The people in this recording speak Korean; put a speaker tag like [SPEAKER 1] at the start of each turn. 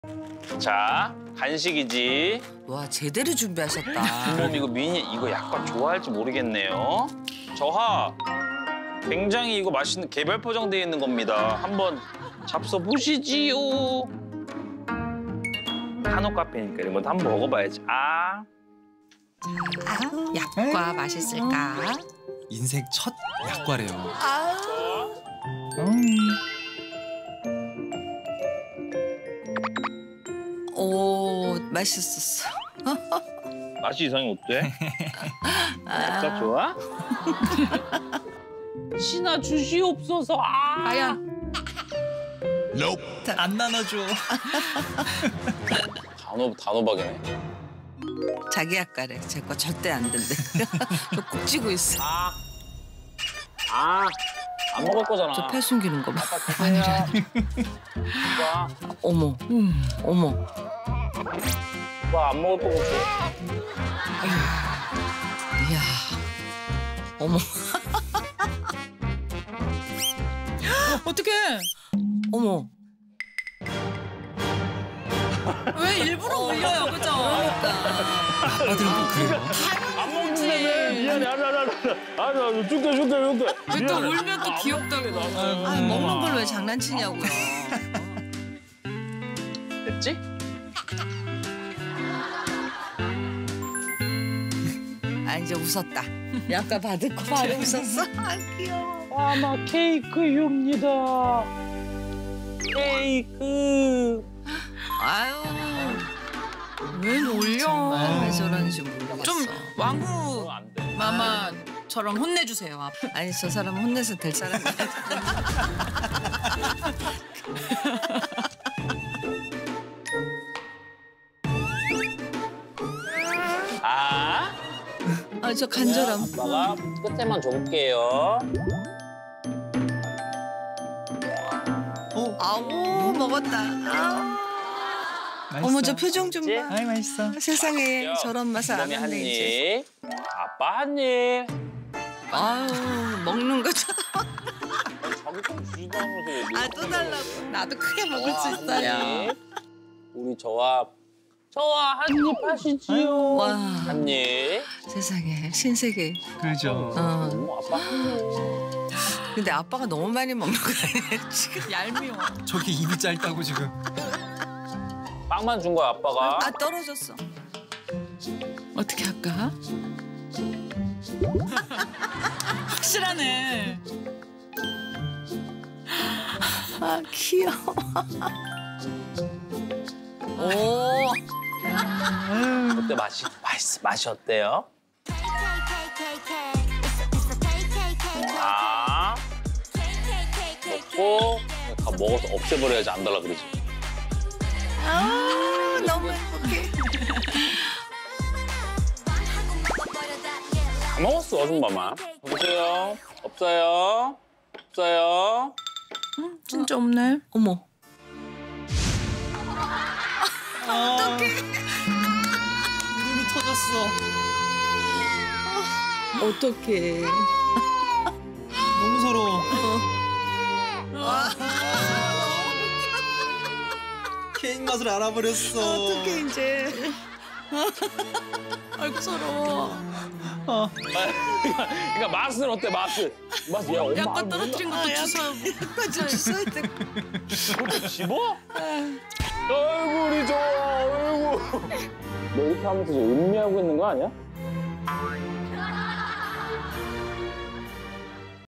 [SPEAKER 1] 자, 간식이지.
[SPEAKER 2] 와, 제대로 준비하셨다.
[SPEAKER 1] 그럼 이거 미니 이거 약간 좋아할지 모르겠네요. 저하, 굉장히 이거 맛있는 개별 포장되어 있는 겁니다. 한번 잡숴 보시지요. 한옥 카페니까 이런 것도 한번 먹어봐야지. 아,
[SPEAKER 2] 약과 맛있을까?
[SPEAKER 3] 인생 첫 약과래요.
[SPEAKER 2] 오, 맛있었어.
[SPEAKER 1] 맛이 이상이 어때? 약과 좋아? 신아 주시옵소서.
[SPEAKER 2] 아야.
[SPEAKER 3] 안 나눠줘.
[SPEAKER 1] 단호박이네.
[SPEAKER 2] 자기 약과래. 제 거 절대 안 된대. 저 꼭 쥐고 있어.
[SPEAKER 1] 안 먹을 거잖아.
[SPEAKER 2] 저 팔 숨기는 거 봐.
[SPEAKER 1] 아니라.
[SPEAKER 2] 어머, 어머.
[SPEAKER 1] 안 먹을 거고 줘.
[SPEAKER 2] 이야, 어머.
[SPEAKER 4] 어떡해?
[SPEAKER 2] 어머.
[SPEAKER 4] 왜 일부러 올려요, 그죠?
[SPEAKER 3] 아빠들은 꼭 그래요.
[SPEAKER 1] 안 먹는다며. 미안해. 알아. 줄게.
[SPEAKER 4] 왜 또 울면 또 귀엽다고.
[SPEAKER 2] 아, 먹는 걸 왜 장난치냐고요.
[SPEAKER 1] 됐지?
[SPEAKER 2] 아, 이제 웃었다. 약과 받을 거 바로 웃었어. 아, 귀여워.
[SPEAKER 1] 아마 케이크입니다. 케이크.
[SPEAKER 2] 아유,
[SPEAKER 4] 왜 올려?
[SPEAKER 2] 왜 저러는지 모르겠어.
[SPEAKER 4] 좀 왕후
[SPEAKER 1] 안 돼.
[SPEAKER 4] 마마처럼 혼내주세요.
[SPEAKER 2] 아니, 저 사람 혼내서 될 사람이 아, 저 간절함.
[SPEAKER 1] 아빠가 끝에만 줘볼게요.
[SPEAKER 2] 아우, 먹었다. 아.
[SPEAKER 3] 맛있어.
[SPEAKER 2] 어머, 저 표정 좀 봐.
[SPEAKER 3] 아이 맛있어.
[SPEAKER 2] 세상에 저런 맛을 안
[SPEAKER 1] 이번에 한
[SPEAKER 2] 하네, 이제.
[SPEAKER 1] 입. 아빠 한 입.
[SPEAKER 2] 아유, 먹는 거죠.
[SPEAKER 1] 자기 좀 주지도 않으면서.
[SPEAKER 2] 아, 또 달라고. 나도 크게 먹을 수
[SPEAKER 1] 한
[SPEAKER 2] 있어요.
[SPEAKER 1] 입. 우리 저와 한 입 하시지요.
[SPEAKER 2] 와,
[SPEAKER 1] 한 입.
[SPEAKER 2] 세상에 신세계.
[SPEAKER 3] 그렇죠.
[SPEAKER 1] 아빠 한 입.
[SPEAKER 2] 근데 아빠가 너무 많이 먹는 거 아니에요, 지금?
[SPEAKER 4] 얄미워.
[SPEAKER 3] 저렇게 입이 짧다고 지금.
[SPEAKER 1] 빵만 준 거야 아빠가.
[SPEAKER 2] 아, 떨어졌어.
[SPEAKER 4] 어떻게 할까? 확실하네.
[SPEAKER 2] 아, 귀여워. 오.
[SPEAKER 1] 그때 맛이 어때요? 아, 먹고 다 먹어서 없애버려야지 안 달라 그러지.
[SPEAKER 2] 아, 너무 행복해.
[SPEAKER 1] 다 먹었어 아줌마만. 보세요. 없어요.
[SPEAKER 4] 진짜 없네.
[SPEAKER 2] 어머.
[SPEAKER 3] 어떡해. 눈이 터졌어.
[SPEAKER 2] 어떡해.
[SPEAKER 3] 너무 서러워. 케이크 맛을 알아버렸어.
[SPEAKER 2] 어떡해, 이제.
[SPEAKER 4] 아이고 서러워.
[SPEAKER 1] 그러니까 맛은 어때 맛은? 야 엄마
[SPEAKER 4] 약간 떨어뜨린 것도 주워.
[SPEAKER 2] 약간 좀 주워야 돼.
[SPEAKER 1] 그것도 집어? 아이고 우리 좋아. 아이고. 너 이렇게 하면서 지금 음미하고 있는 거 아니야?